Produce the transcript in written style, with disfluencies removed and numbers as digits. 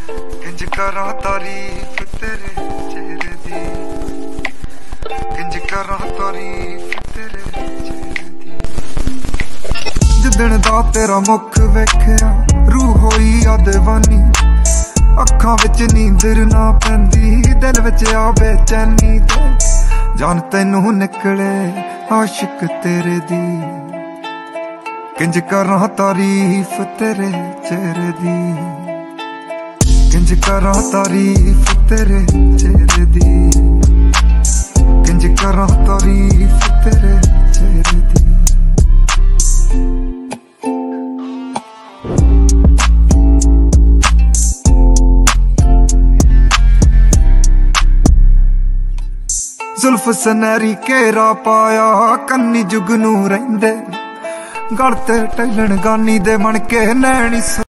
किंज करा तारीफ तेरे चेहरे दी, किंज करा तारीफ तेरे चेहरे दी। जिदण दा तेरा मुख वेखिया रूह होई आ दीवानी, अखां विच नींदर ना पैंदी, दिल विच आ बेचैनी ते जान तैनू निकले आशिक तेरे दी। किंज करा तारीफ तेरे चेहरे दी, किंज करा तारीफ तेरे चेहरे दी, किंज करा तारीफ तेरे चेहरे दी। जुल्फ सनैरी घेरा पाया कन्नी जुगनू रहिंदे, गल ते टैलन गानी दे बन के नैनी